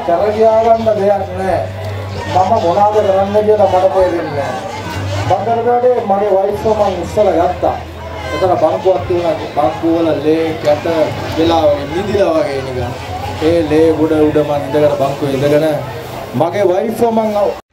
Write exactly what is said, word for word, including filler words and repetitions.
කරගියා ගන්න දෙයක් නැහැ. මම මොනවද කරන්න කියලා මට තේරෙන්නේ නැහැ. බංගරගඩේ මගේ වයිෆ් මම ඉස්සලා ගත්තා. එතන බංකුවක් තිබුණා. බංකුව වල ලේ කැට වෙලා වගේ නිදිලා වගේ නිකන්. ඒ ලේ උඩ උඩ මම ඉඳගෙන බංකුවේ ඉඳගෙන මගේ වයිෆ් මම